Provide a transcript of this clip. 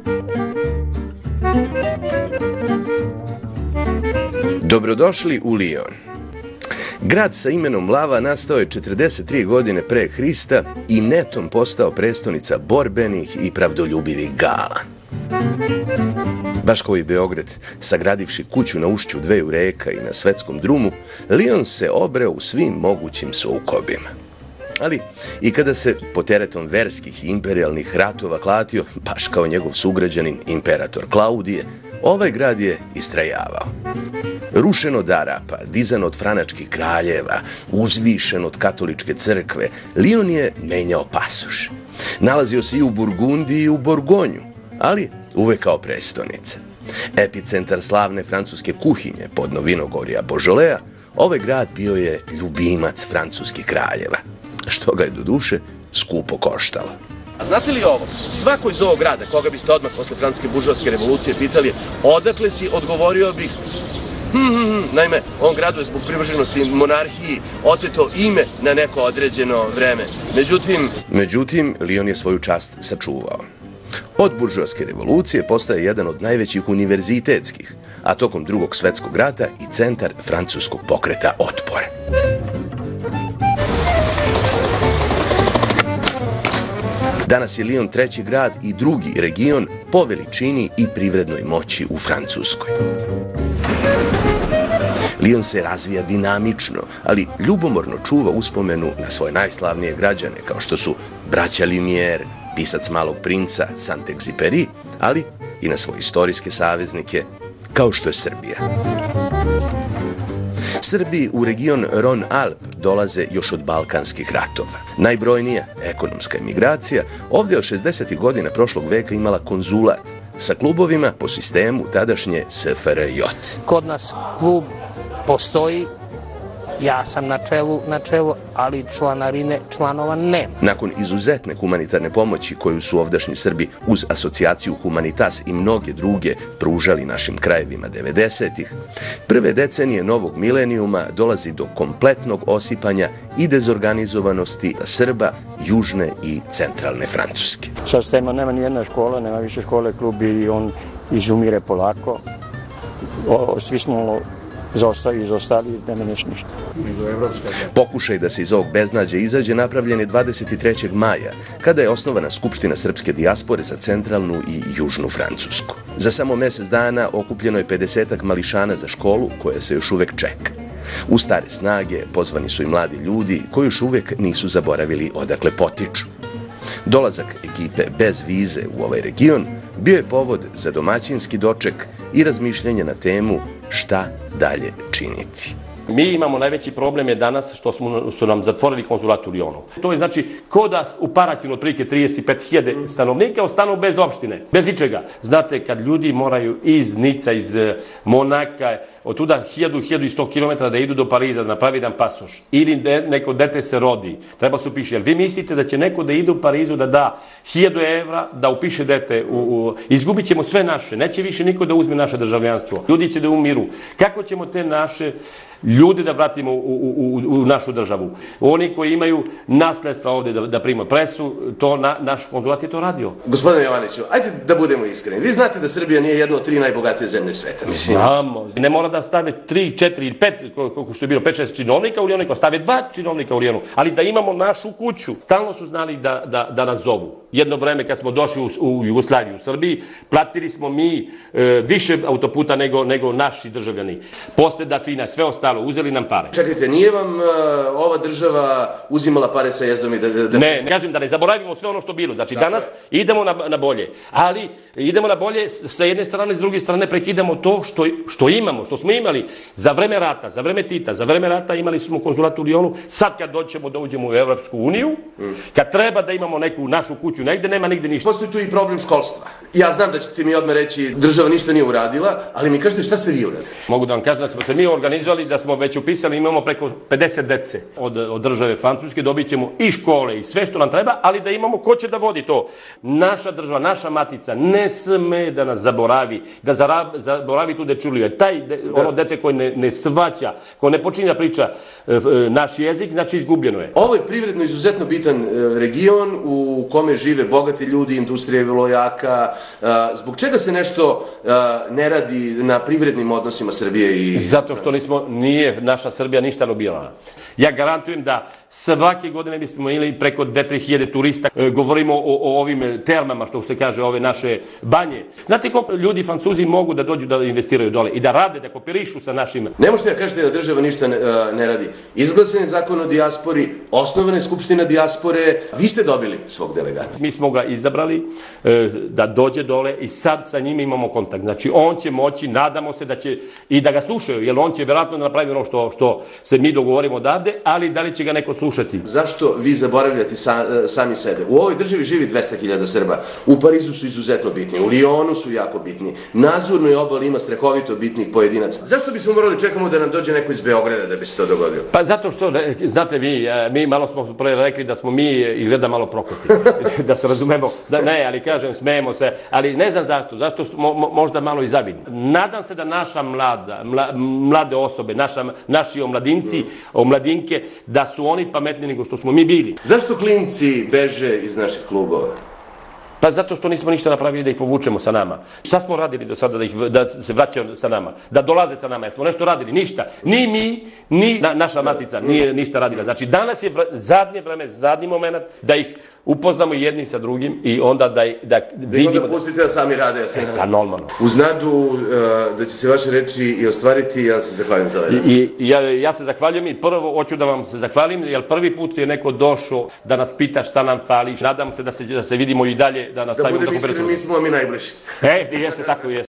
Dobrodošli u Lion. Grad sa imenom Lava nastao je 43 godine pre Hrista i netom postao prestonica borbenih i pravdoljubivih Gala. Baš kao i Beograd, sagradivši kuću na ušću dveju reka i na svetskom drumu, Lion se obreo u svim mogućim sukobima. Ali i kada se pod teretom verskih i imperijalnih ratova klatio, baš kao njegov sugrađanin imperator Klaudije, ovaj grad je istrajavao. Rušen od Arapa, dizan od franačkih kraljeva, uzvišen od katoličke crkve, Lion je menjao pasoš. Nalazio se i u Burgundiji i u Borgonju, ali uvek kao prestonica. Epicentar slavne francuske kuhinje podno vinogorja Božolea, ovaj grad bio je ljubimac francuskih kraljeva, što ga je doduše skupo koštalo. A znate li ovo? Svako iz ovog grada, koga biste odmah posle francuske buržoaske revolucije pitali odakle si, odgovorio bih naime, ovom gradu je zbog privrženosti monarhiji oteto ime na neko određeno vreme. Međutim, Lion je svoju čast sačuvao. Od buržoaske revolucije postaje jedan od najvećih univerzitetskih, a tokom Drugog svetskog rata i centar francuskog pokreta otpora. Danas je Lion treći grad i drugi region po veličini i privrednoj moći u Francuskoj. Lion se razvija dinamično, ali ljubomorno čuva uspomenu na svoje najslavnije građane, kao što su braća Lumière, pisac Malog princa, Saint-Exupéry, ali i na svoje istorijske saveznike, kao što je Srbija. Srbi u region Rhône-Alpes dolaze još od balkanskih ratova. Najbrojnija ekonomska emigracija ovdje od 60. godina prošlog veka imala konzulat sa klubovima po sistemu tadašnje SFRJ. Kod nas klub postoji, ja sam na čelu, ali članarine članova nema. Nakon izuzetne humanitarne pomoći koju su ovdašnji Srbi uz asocijaciju Humanitas i mnoge druge pružali našim krajevima 90-ih, prve decenije novog milenijuma dolazi do kompletnog osipanja i dezorganizovanosti Srba južne i centralne Francuske. Sad nema ni jedna škola, nema više škole, klub i on izumire polako. Svi smo izostali, nema ništa. Pokušaj da se iz ovog beznađa izađe napravljen je 23. maja, kada je osnovana Skupština srpske dijaspore za centralnu i južnu Francusku. Za samo mesec dana okupljeno je 50-ak mališana za školu koja se još uvek čeka. U stare snage pozvani su i mladi ljudi koji još uvek nisu zaboravili odakle potiču. Dolazak ekipe bez vize u ovaj region bio je povod za domaćinski doček i razmišljanje na temu šta dalje činiti. Mi imamo najveći problem je danas što su nam zatvorili konzulat u Lionu. To je znači ko da u Paraćinu otprilike 35.000 stanovnika ostanu bez opštine, bez ničega. Znate, kad ljudi moraju iz Nica, iz Monaka, od tuda 1000-1100 km da idu do Pariza, da napravi jedan pasoš, ili neko dete se rodi, treba se upiše. Jel vi mislite da će neko da ide u Parizu da da 1000 evra da upiše dete? Izgubit ćemo sve naše, neće više niko da uzme naše državljanstvo. Ljudi će da umiru. Kako ćemo te naše ljude da vratimo u našu državu? Oni koji imaju nasledstva ovde da prima presu, to naš konzulat je to radio. Gospodine Jovaniću, ajde da budemo iskreni. Vi znate da Srbija nije jedna od 3 najbogatije zemlje sveta. Znamo. Ne mora da stave 3, 4 ili 5, koliko što je bilo 5-6 činovnika u Lionu, stave 2 činovnika u Lionu, ali da imamo našu kuću. Stalno su znali da nas zovu. Jedno vreme kad smo došli u Jugoslaviju, u Srbiji, platili smo mi više autoputa nego naši državljani. Posle da fina, sve ostalo, uzeli nam pare. Čekajte, nije vam ova država uzimala pare sa jezdom i da... Ne, kažem da ne zaboravimo sve ono što bilo. Znači danas idemo na bolje, ali idemo na bolje sa jedne strane, s druge strane prekidamo to što imamo, što smo imali za vreme rata, za vreme Tita, za vreme rata imali smo konzulat u Lionu, sad kad doćemo da uđemo u Evropsku uniju, kad treba da imamo neku našu kuću negde, nema nigde ništa. Postoji tu i problem školstva. Ja znam da ćete mi odmah reći država ništa nije uradila, ali mi kažete šta ste vi uradili? Mogu da vam kažem da smo se mi organizovali, da smo već upisali, imamo preko 50 dece od države Francuske, dobit ćemo i škole i sve što nam treba, ali da imamo ko će da vodi to. Naša država, naša matica ne sme da nas zaboravi, da zaboravi tu dečuliju. Ono dete koje ne svaća, koje ne počinje da priča naš jezik, znači izgubljeno je. Ovo je privredno izuzetno bitan region u kome žive bogati ljudi, industrija je vrlo jaka, Zbog čega se nešto ne radi na privrednim odnosima Srbije i... Zato što nije naša Srbija ništa lobirala. Ja garantujem da svake godine bismo imali preko 2-3 turista. Govorimo o ovim termama, što se kaže, ove naše banje. Znate koliko ljudi Francuzi mogu da dođu da investiraju dole i da rade, da kooperišu sa našim... Ne možete da kažete da država ništa ne radi. Izglasan je zakon o dijaspori, osnovana je Skupština dijaspore, vi ste dobili svog delegata. Mi smo ga izabrali da dođe dole i sad sa njim imamo kontakt. Znači, on će moći, nadamo se da će i da ga slušaju, jer on će vjerojatno napraviti ono što se mi dogovorimo odavde, ali da li će ga neko slušati? Zašto vi zaboravljate sami sebe? U ovoj državi živi 200.000 Srba. U Parizu su izuzetno bitni, u Lijonu su jako bitni. Na Azurnoj obali ima strahovito bitnih pojedinaca. Zašto bismo morali čekamo da nam dođe neko iz Beograda da bi se to dogodilo? Pa zato što, znate mi malo smo prvo rekli da smo mi izgleda malo prokoti. Da se razumemo, ne, ali kažem, smejemo se, ali ne znam zašto, zato možda malo i zavidni. Nadam se da naša mlade osobe, naši omladinci, omladinke, da su oni pametni nego što smo mi bili. Zašto klinci beže iz naših klubova? Pa zato što nismo ništa napravili da ih povučemo sa nama. Šta smo radili do sada da se vraćaju sa nama? Da dolaze sa nama? Jer smo nešto radili? Ništa. Ni mi, ni naša matica nije ništa radila. Znači danas je zadnje vreme, zadnji moment da ih upoznamo jedni sa drugim i onda da vidimo... Da pustite da sami rade, ja se nekako. Pa normalno. Uz nadu da će se vaše reči i ostvariti, ja se zahvaljujem za ovaj razgovor. Ja se zahvaljujem i prvo hoću da vam se zahvalim, jer prvi put je neko došao da nas pita šta nam fali. Nadam se da se vidimo i dalje, da nastavimo da... Da budem iskren, mi smo mi najbliži. Jeste, tako jeste.